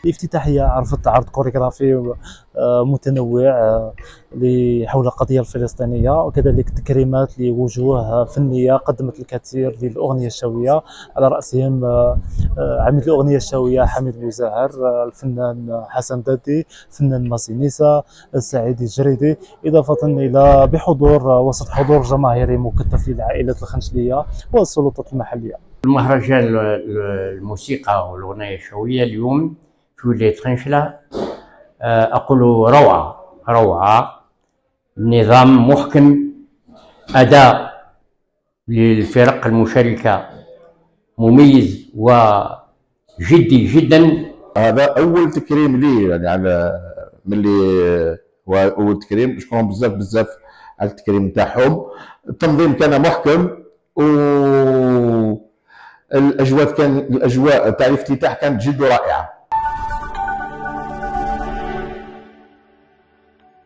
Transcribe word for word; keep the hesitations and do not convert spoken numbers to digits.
الافتتاحية عرفت عرض كوريغرافي متنوع حول القضية الفلسطينية، وكذلك تكريمات لوجوه فنية قدمت الكثير للأغنية الشعبية، على رأسهم عميد الأغنية الشعبية حميد بوزاهر، الفنان حسن دادي، الفنان ماسينيسا، السعيد الجريدي، إضافة إلى بحضور وسط حضور جماهيري مكثف للعائلة الخنشلية والسلطات المحلية. المهرجان الموسيقى والأغنية الشعبية اليوم في ولاية خنشلة أقول روعة روعة، نظام محكم، أداء للفرق المشاركة مميز وجدي جدا. هذا أول تكريم لي يعني على من اللي هو أول تكريم، نشكرهم بزاف بزاف على التكريم نتاعهم. التنظيم كان محكم، و الأجواء كان الأجواء تاع الافتتاح كانت جد رائعة.